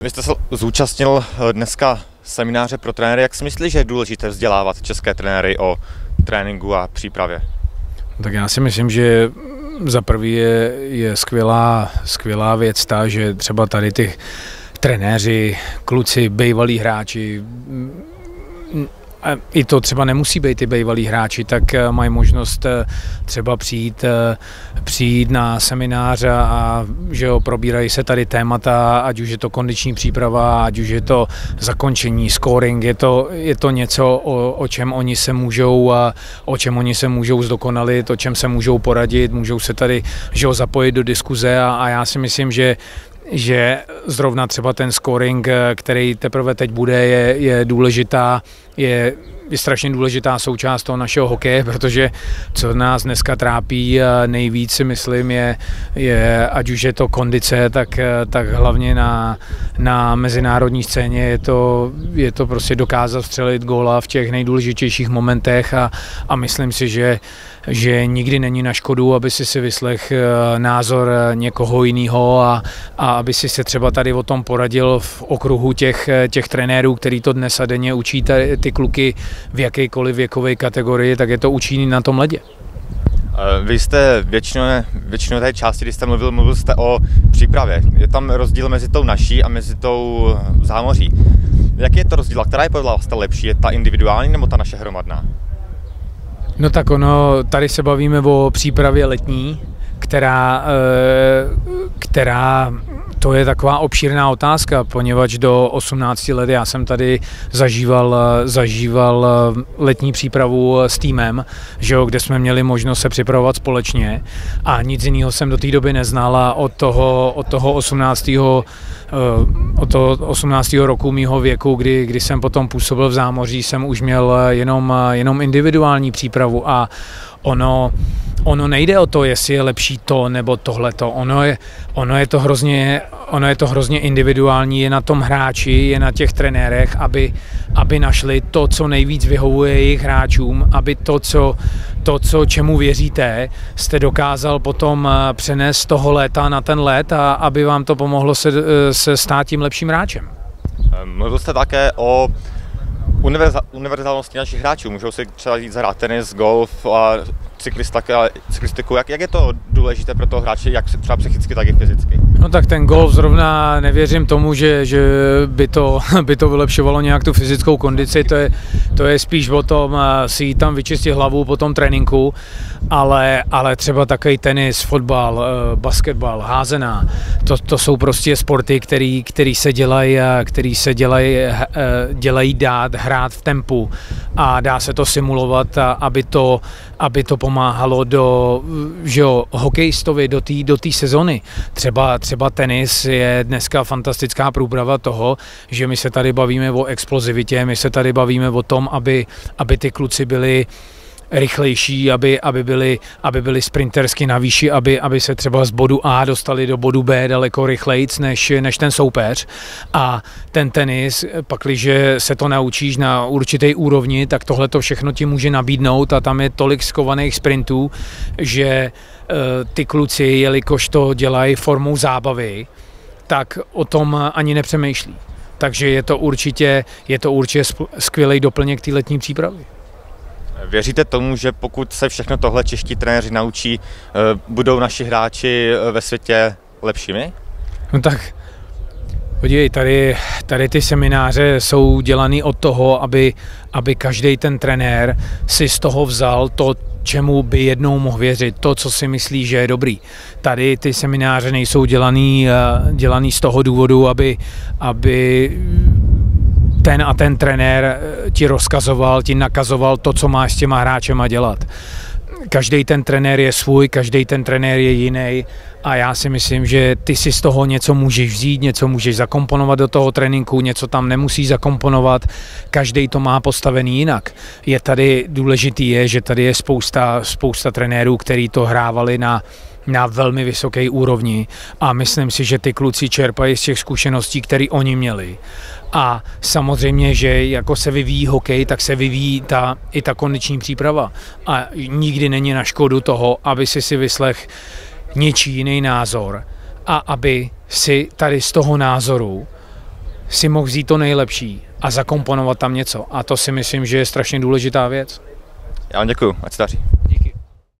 Vy jste se zúčastnil dneska semináře pro trenéry. Jak si myslíš, že je důležité vzdělávat české trenéry o tréninku a přípravě? Tak já si myslím, že za prvý je skvělá věc ta, že třeba tady ty trenéři, kluci, bývalí hráči, i to třeba nemusí být ty bývalí hráči, tak mají možnost třeba přijít na seminář a že jo, probírají se tady témata, ať už je to kondiční příprava, ať už je to zakončení, scoring, je to něco, o čem oni se můžou zdokonalit, o čem se můžou poradit, můžou se tady, že jo, zapojit do diskuze a já si myslím, že zrovna třeba ten scoring, který teprve teď bude, je důležitá, je strašně důležitá součást toho našeho hokeje, protože co nás dneska trápí nejvíc, si myslím, je ať už je to kondice, tak hlavně na mezinárodní scéně je to prostě dokázat střelit góla v těch nejdůležitějších momentech a myslím si, že nikdy není na škodu, aby si vyslech názor někoho jiného a aby si se třeba tady o tom poradil v okruhu těch trenérů, který to dnes a denně učí ty kluky v jakékoliv věkové kategorii, tak je to učí na tom ledě. Vy jste většinou té části, když jste mluvil jste o přípravě. Je tam rozdíl mezi tou naší a mezi tou zámoří. Jaký je to rozdíl a která je podle vás ta lepší? Je ta individuální nebo ta naše hromadná? No tak tady se bavíme o přípravě letní, která to je taková obšírná otázka, poněvadž do 18 let já jsem tady zažíval letní přípravu s týmem, že jo, kde jsme měli možnost se připravovat společně a nic jiného jsem do té doby neznal a od toho 18. roku mýho věku, kdy jsem potom působil v zámoří, jsem už měl jenom individuální přípravu a ono nejde o to, jestli je lepší to nebo tohleto. Ono je to hrozně individuální, je na tom hráči, je na těch trenérech, aby našli to, co nejvíc vyhovuje jejich hráčům, aby to, čemu věříte, jste dokázal potom přenést z toho léta na ten let a aby vám to pomohlo se stát tím lepším hráčem. Mluvil jste také o univerzálnosti našich hráčů. Můžou si třeba jít zahrát tenis, golf a cyklistiku. Jak je to důležité pro toho hráče, jak třeba psychicky, tak i fyzicky? No tak ten golf zrovna nevěřím tomu, že by to vylepšovalo nějak tu fyzickou kondici. To je spíš o tom si jít tam vyčistit hlavu po tom tréninku, ale třeba takový tenis, fotbal, basketbal, házená, to jsou prostě sporty, který se dělají dát hrát v tempu a dá se to simulovat, aby to pomáhalo hokejistovi do té sezony. Třeba tenis je dneska fantastická průprava toho, že my se tady bavíme o explozivitě, my se tady bavíme o tom, aby ty kluci byli rychlejší, aby byli sprintersky na výši, aby se třeba z bodu A dostali do bodu B daleko rychlejc než ten soupeř. A ten tenis, pakliže se to naučíš na určité úrovni, tak tohle to všechno ti může nabídnout a tam je tolik skovaných sprintů, že ty kluci, jelikož to dělají formou zábavy, tak o tom ani nepřemýšlí. Takže je to určitě skvělý doplněk té letní přípravy. Věříte tomu, že pokud se všechno tohle čeští trenéři naučí, budou naši hráči ve světě lepšími? No tak, podívej, tady ty semináře jsou dělaný od toho, aby každý ten trenér si z toho vzal to, čemu by jednou mohl věřit, to, co si myslí, že je dobrý. Tady ty semináře nejsou dělaný z toho důvodu, aby ten a ten trenér ti rozkazoval, ti nakazoval to, co máš s těma hráčema dělat. Každý ten trenér je svůj, každý ten trenér je jiný a já si myslím, že ty si z toho něco můžeš vzít, něco můžeš zakomponovat do toho tréninku, něco tam nemusíš zakomponovat, každý to má postavený jinak. Je tady důležitý, že tady je spousta trenérů, kteří to hrávali na velmi vysoké úrovni a myslím si, že ty kluci čerpají z těch zkušeností, které oni měli. A samozřejmě, že jako se vyvíjí hokej, tak se vyvíjí i ta kondiční příprava. A nikdy není na škodu toho, aby si vyslech něčí jiný názor a aby si tady z toho názoru si mohl vzít to nejlepší a zakomponovat tam něco. A to si myslím, že je strašně důležitá věc. Já vám děkuju, ať se daří.